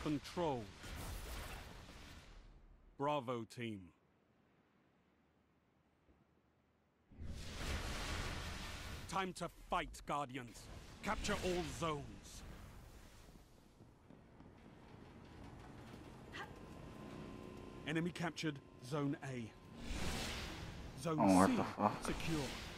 Control. Bravo team. Time to fight, Guardians. Capture all zones. Enemy captured Zone A. Zone what C the fuck? secure.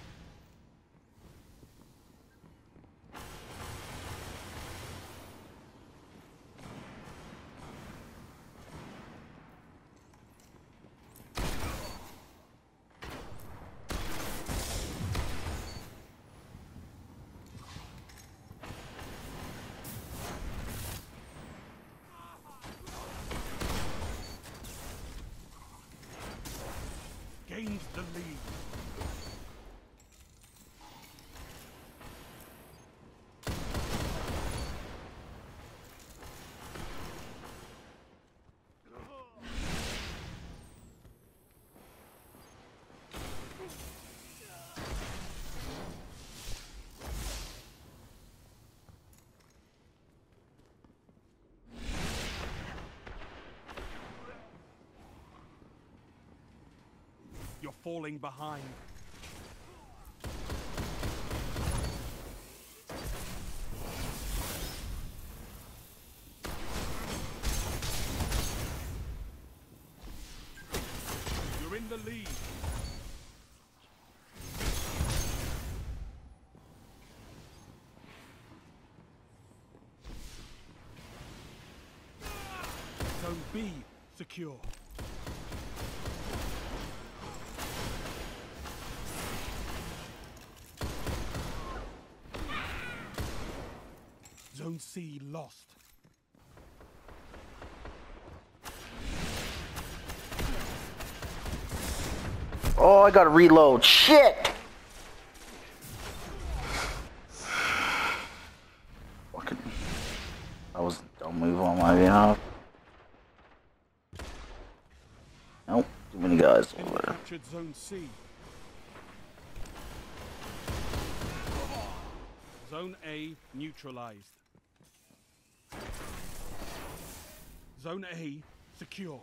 Gains the lead. You're falling behind. You're in the lead. Zone B secure. Zone C lost. Oh, I gotta reload. Shit! Fucking. That was a dumb move on my behalf. Nope, too many guys over there. Captured Zone C. Zone A neutralized. Zone A secure.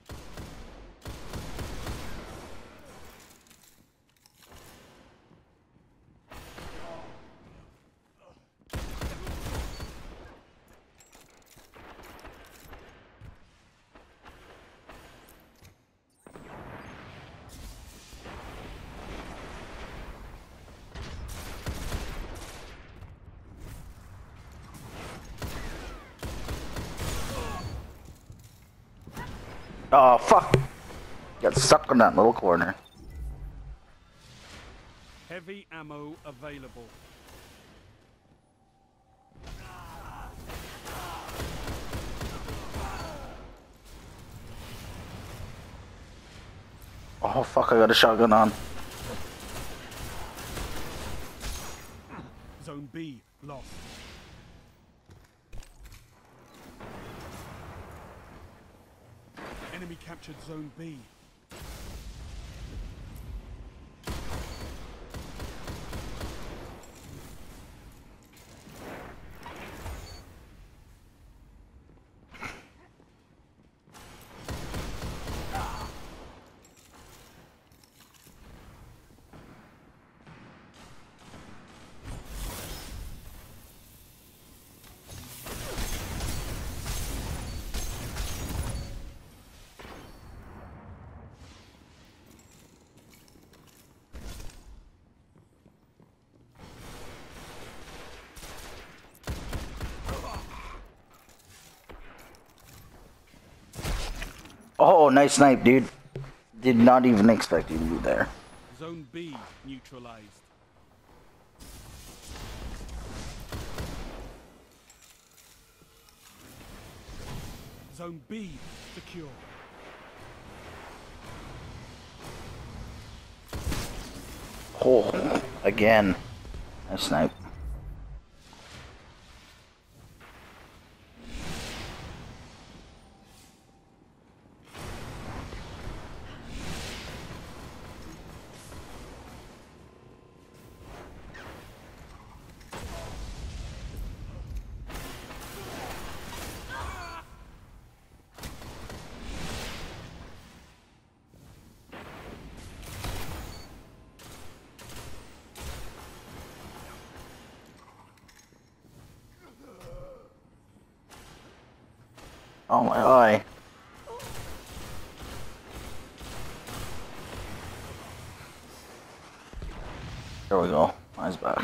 Oh, fuck. Got stuck in that little corner. Heavy ammo available. Oh, fuck, I got a shotgun on. Zone B lost. Enemy captured Zone B. Oh, nice snipe, dude. Did not even expect you to be there. Zone B neutralized. Zone B secure. Oh, again. Nice snipe. Oh my eye. There we go. Eye's back.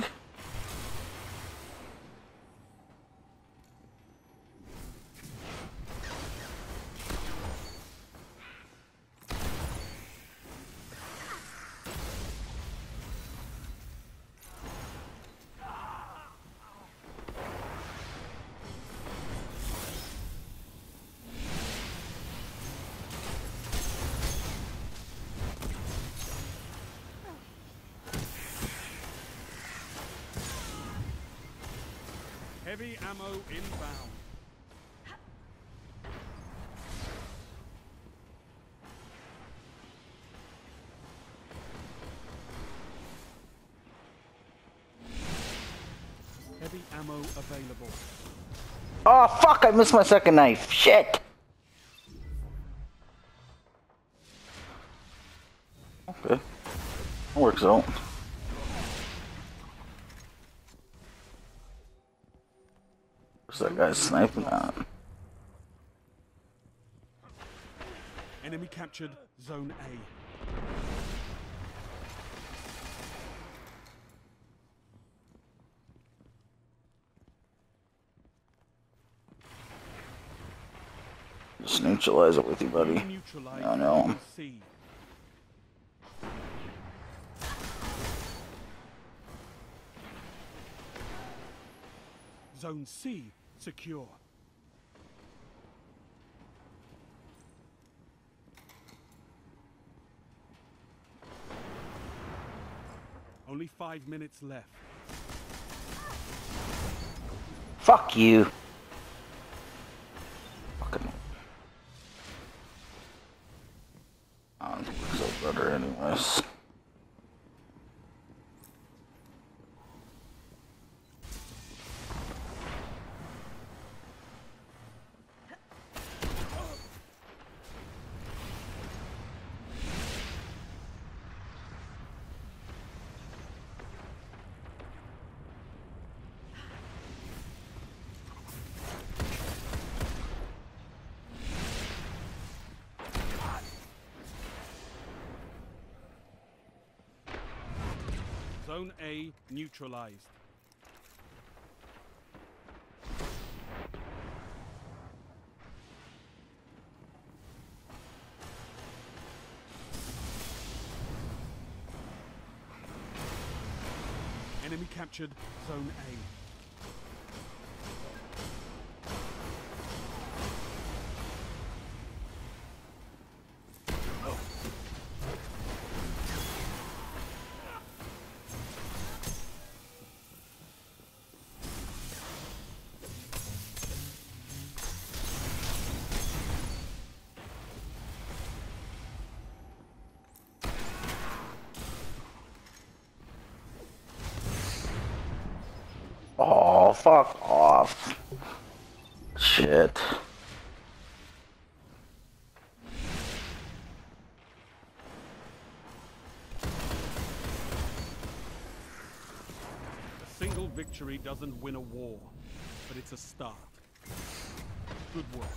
Heavy ammo inbound. Heavy ammo available. Oh fuck, I missed my second knife. Shit. Okay. That works out. Where's that guy sniping at? Enemy captured Zone A. Just neutralize it with you, buddy. Neutralize I know. Zone C. Zone C secure. Only 5 minutes left. Fuck you. Fucking. I don't think it's so better anyways. Zone A neutralized. Enemy captured Zone A. Oh, fuck off. Shit. A single victory doesn't win a war, but it's a start. Good work.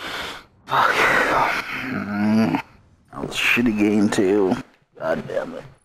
Fuck. That was a shitty game too. God damn it.